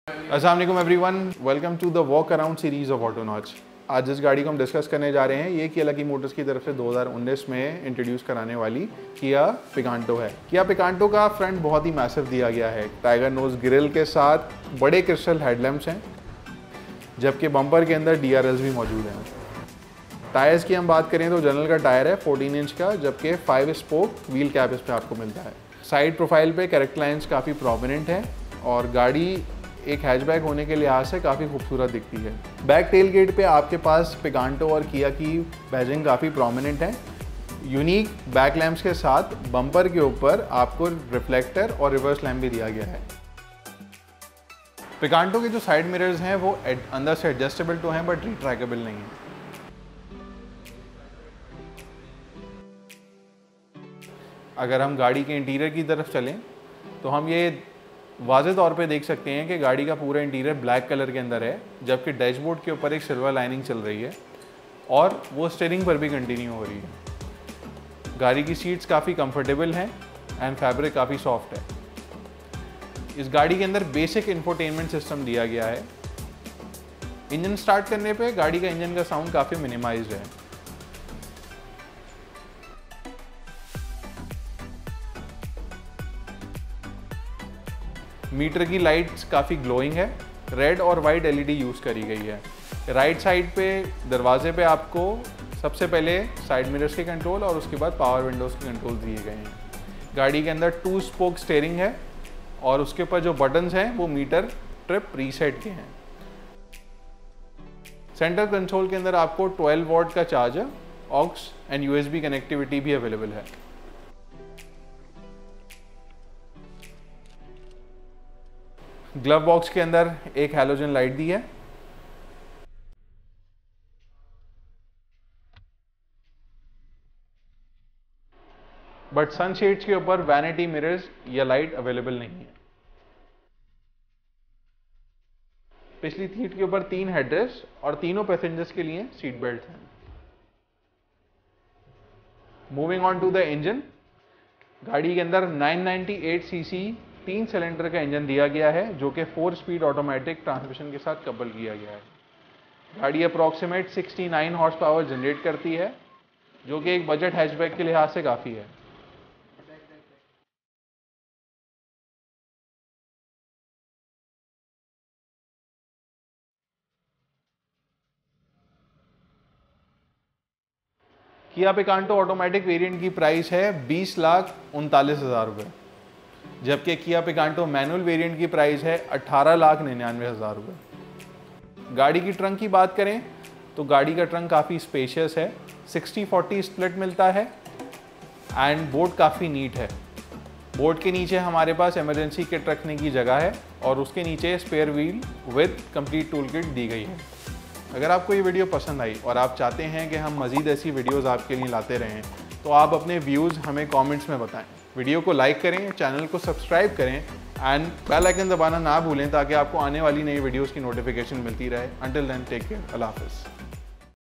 अस्सलाम वालेकुम everyone, welcome to the walk around series of autonauts. आज जिस गाड़ी को हम डिस्कस करने जा रहे हैं ये किया मोटर्स की तरफ से 2019 में इंट्रोड्यूस कराने वाली किया पिकांटो है। किया पिकांटो का फ्रंट बहुत ही मैसिव दिया गया है। टाइगर नोज ग्रिल के साथ बड़े क्रिस्टल हेडलैम्प्स हैं, जबकि बम्पर के अंदर DRLs भी मौजूद हैं। टायर्स की हम बात करें तो जनरल का टायर है 14 इंच का, जबकि 5 स्पोक व्हील कैप इस पर आपको मिलता है। साइड प्रोफाइल पे कैरेक्टर लाइन्स काफ़ी प्रोमिनेंट हैं और गाड़ी एक हैचबैक होने के लिहाज से काफ़ी खूबसूरत दिखती है। बैक टेल गेट पे आपके पास पिकांटो और किया की बैजिंग काफ़ी प्रोमिनेंट है। यूनिक बैक लैम्प्स के साथ बम्पर के ऊपर आपको रिफ्लेक्टर और रिवर्स लैम्प भी दिया गया है। पिकांटो के जो साइड मिरर्स हैं वो अंदर से एडजस्टेबल तो हैं बट रिट्रैकेबल नहीं है। अगर हम गाड़ी के इंटीरियर की तरफ चलें तो हम ये वाज़ेह तौर पे देख सकते हैं कि गाड़ी का पूरा इंटीरियर ब्लैक कलर के अंदर है, जबकि डैशबोर्ड के ऊपर एक सिल्वर लाइनिंग चल रही है और वो स्टीयरिंग पर भी कंटिन्यू हो रही है। गाड़ी की सीट्स काफ़ी कंफर्टेबल हैं एंड फैब्रिक काफ़ी सॉफ्ट है। इस गाड़ी के अंदर बेसिक इंफोटेनमेंट सिस्टम दिया गया है। इंजन स्टार्ट करने पे गाड़ी का इंजन का साउंड काफ़ी मिनिमाइज्ड है। मीटर की लाइट्स काफ़ी ग्लोइंग है। रेड और वाइट LED यूज़ करी गई है। राइट साइड पे दरवाजे पे आपको सबसे पहले साइड मिरर्स के कंट्रोल और उसके बाद पावर विंडोज़ के कंट्रोल दिए गए हैं। गाड़ी के अंदर 2 स्पोक स्टीयरिंग है और उसके ऊपर जो बटन्स हैं वो मीटर ट्रिप रीसेट के हैं। सेंटर कंसोल के अंदर आपको 12 वॉट का charger, aux and USB connectivity भी अवेलेबल है। ग्लव बॉक्स के अंदर एक हैलोजन लाइट दी है। बट सनशेड्स के ऊपर वैनिटी मिरर्स या लाइट अवेलेबल नहीं है। पिछली सीट के ऊपर 3 हेडरेस्ट और तीनों पैसेंजर्स के लिए सीट बेल्ट हैं। Moving on to the engine, गाड़ी के अंदर 998 cc 3 सिलेंडर का इंजन दिया गया है, जो कि 4 स्पीड ऑटोमेटिक ट्रांसमिशन के साथ कपल किया गया है। गाड़ी अप्रॉक्सीमेट 69 हॉर्स पावर जनरेट करती है, जो कि एक बजट हैचबैक के लिहाज से काफ़ी है। किया पिकांटो ऑटोमेटिक वेरिएंट की प्राइस है 20,39,000 रुपये, जबकि किया पिकांटो मैनुअल वेरिएंट की प्राइस है 18,99,000 रुपये। गाड़ी की ट्रंक की बात करें तो गाड़ी का ट्रंक काफ़ी स्पेशियस है। 60-40 स्प्लिट मिलता है एंड बोर्ड काफ़ी नीट है। बोर्ड के नीचे हमारे पास इमरजेंसी किट रखने की जगह है और उसके नीचे spare wheel with complete tool kit दी गई है। अगर आपको ये वीडियो पसंद आई और आप चाहते हैं कि हम मज़ीद ऐसी वीडियोज़ आपके लिए लाते रहें तो आप अपने व्यूज़ हमें कमेंट्स में बताएं। वीडियो को लाइक करें, चैनल को सब्सक्राइब करें एंड बेल आइकन दबाना ना भूलें ताकि आपको आने वाली नई वीडियोज़ की नोटिफिकेशन मिलती रहे। अंटिल देन टेक केयर, अल्लाह हाफ़िज़।